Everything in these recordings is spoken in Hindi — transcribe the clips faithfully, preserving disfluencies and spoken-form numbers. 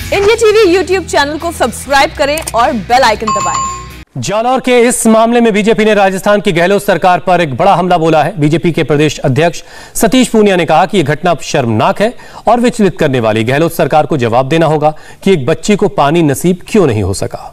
इंडिया टीवी यूट्यूब चैनल को सब्सक्राइब करें और बेल आइकन दबाएं। जालौर के इस मामले में बीजेपी ने राजस्थान की गहलोत सरकार पर एक बड़ा हमला बोला है। बीजेपी के प्रदेश अध्यक्ष सतीश पूनिया ने कहा कि यह घटना शर्मनाक है और विचलित करने वाली। गहलोत सरकार को जवाब देना होगा कि एक बच्ची को पानी नसीब क्यों नहीं हो सका।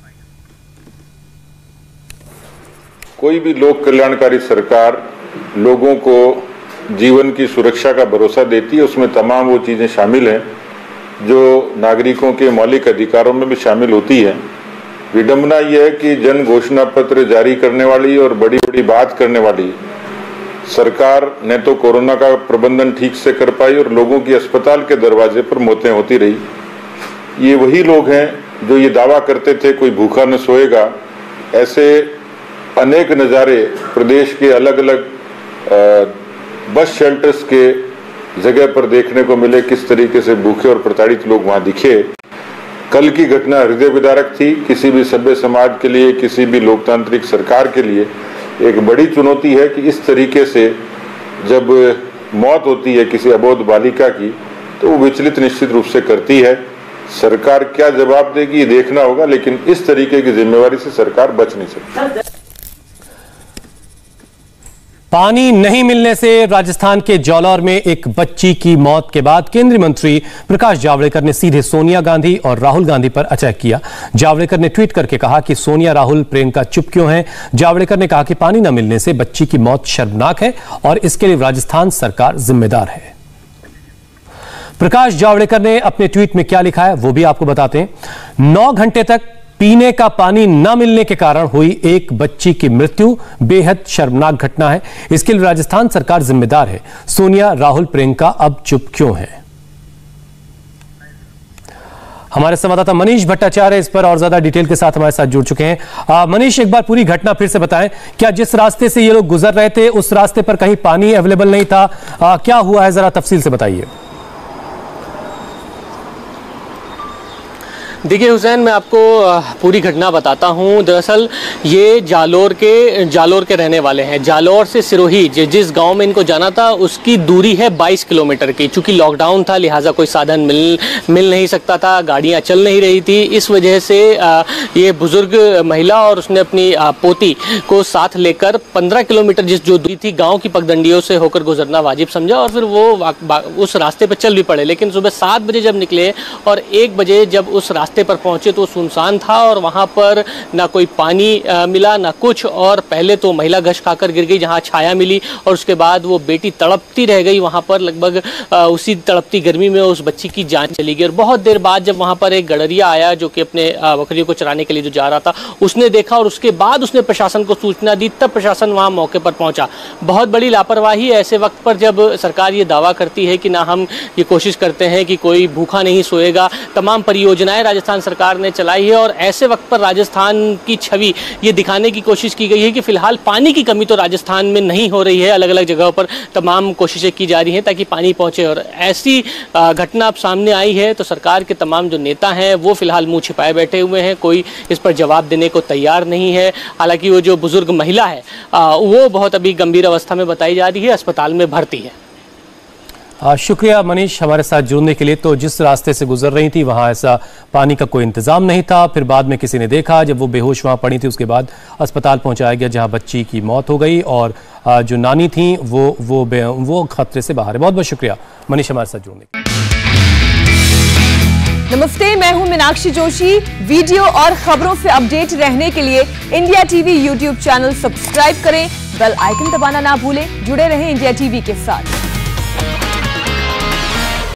कोई भी लोक कल्याणकारी सरकार लोगों को जीवन की सुरक्षा का भरोसा देती है, उसमें तमाम वो चीजें शामिल हैं जो नागरिकों के मौलिक अधिकारों में भी शामिल होती है। विडंबना यह है कि जन घोषणा पत्र जारी करने वाली और बड़ी बड़ी बात करने वाली सरकार ने तो कोरोना का प्रबंधन ठीक से कर पाई और लोगों की अस्पताल के दरवाजे पर मौतें होती रही। ये वही लोग हैं जो ये दावा करते थे कोई भूखा न सोएगा। ऐसे अनेक नज़ारे प्रदेश के अलग अलग बस शेल्टर्स के जगह पर देखने को मिले, किस तरीके से भूखे और प्रताड़ित लोग वहां दिखे। कल की घटना हृदय विदारक थी। किसी भी सभ्य समाज के लिए, किसी भी लोकतांत्रिक सरकार के लिए एक बड़ी चुनौती है कि इस तरीके से जब मौत होती है किसी अबोध बालिका की तो वो विचलित निश्चित रूप से करती है। सरकार क्या जवाब देगी ये देखना होगा, लेकिन इस तरीके की जिम्मेवारी से सरकार बच नहीं सकती। पानी नहीं मिलने से राजस्थान के जालौर में एक बच्ची की मौत के बाद केंद्रीय मंत्री प्रकाश जावड़ेकर ने सीधे सोनिया गांधी और राहुल गांधी पर अटैक किया। जावड़ेकर ने ट्वीट करके कहा कि सोनिया राहुल प्रियंका चुप क्यों हैं। जावड़ेकर ने कहा कि पानी न मिलने से बच्ची की मौत शर्मनाक है और इसके लिए राजस्थान सरकार जिम्मेदार है। प्रकाश जावड़ेकर ने अपने ट्वीट में क्या लिखा है वो भी आपको बताते हैं। नौ घंटे तक पीने का पानी न मिलने के कारण हुई एक बच्ची की मृत्यु बेहद शर्मनाक घटना है। इसके लिए राजस्थान सरकार जिम्मेदार है। सोनिया राहुल प्रियंका अब चुप क्यों है। हमारे संवाददाता मनीष भट्टाचार्य इस पर और ज्यादा डिटेल के साथ हमारे साथ जुड़ चुके हैं। आ, मनीष, एक बार पूरी घटना फिर से बताएं। क्या जिस रास्ते से ये लोग गुजर रहे थे उस रास्ते पर कहीं पानी अवेलेबल नहीं था? आ, क्या हुआ है, जरा तफसील से बताइए। देखिए हुसैन, मैं आपको पूरी घटना बताता हूं। दरअसल ये जालौर के जालौर के रहने वाले हैं। जालौर से सिरोही जिस गांव में इनको जाना था उसकी दूरी है बाईस किलोमीटर की। चूंकि लॉकडाउन था लिहाजा कोई साधन मिल मिल नहीं सकता था, गाड़ियां चल नहीं रही थी। इस वजह से ये बुजुर्ग महिला और उसने अपनी पोती को साथ लेकर पंद्रह किलोमीटर जिस जो दूरी थी गाँव की पगडंडियों से होकर गुजरना वाजिब समझा और फिर वो उस रास्ते पर चल भी पड़े। लेकिन सुबह सात बजे जब निकले और एक बजे जब उस रास्ते पर पहुंचे तो सुनसान था और वहां पर ना कोई पानी आ, मिला ना कुछ। और पहले तो महिला घश खाकर गिर गई जहां छाया मिली और उसके बाद वो बेटी तड़पती रह गई वहां पर। लगभग आ, उसी तड़पती गर्मी में उस बच्ची की जान चली गई। और बहुत देर बाद जब वहां पर एक गडरिया आया जो कि अपने बकरियों को चराने के लिए जो जा रहा था, उसने देखा और उसके बाद उसने प्रशासन को सूचना दी। तब प्रशासन वहां मौके पर पहुंचा। बहुत बड़ी लापरवाही ऐसे वक्त पर जब सरकार ये दावा करती है कि ना हम ये कोशिश करते हैं कि कोई भूखा नहीं सोएगा। तमाम परियोजनाएं राजस्थान सरकार ने चलाई है और ऐसे वक्त पर राजस्थान की छवि ये दिखाने की कोशिश की गई है कि फिलहाल पानी की कमी तो राजस्थान में नहीं हो रही है। अलग अलग जगहों पर तमाम कोशिशें की जा रही हैं ताकि पानी पहुंचे और ऐसी घटना अब सामने आई है तो सरकार के तमाम जो नेता हैं वो फिलहाल मुंह छिपाए बैठे हुए हैं। कोई इस पर जवाब देने को तैयार नहीं है। हालांकि वो जो बुजुर्ग महिला है वो बहुत अभी गंभीर अवस्था में बताई जा रही है, अस्पताल में भर्ती है। आ, शुक्रिया मनीष हमारे साथ जुड़ने के लिए। तो जिस रास्ते से गुजर रही थी वहां ऐसा पानी का कोई इंतजाम नहीं था। फिर बाद में किसी ने देखा, जब वो बेहोश वहां पड़ी थी उसके बाद अस्पताल पहुंचाया गया जहां बच्ची की मौत हो गई और आ, जो नानी थी वो वो वो खतरे से बाहर है। बहुत बहुत शुक्रिया मनीष हमारे साथ जुड़ने के लिए। नमस्ते, मैं हूं मीनाक्षी जोशी। वीडियो और खबरों से अपडेट रहने के लिए India TV YouTube channel subscribe करें, बेल आइकन दबाना ना भूलें। जुड़े रहें इंडिया टीवी के साथ।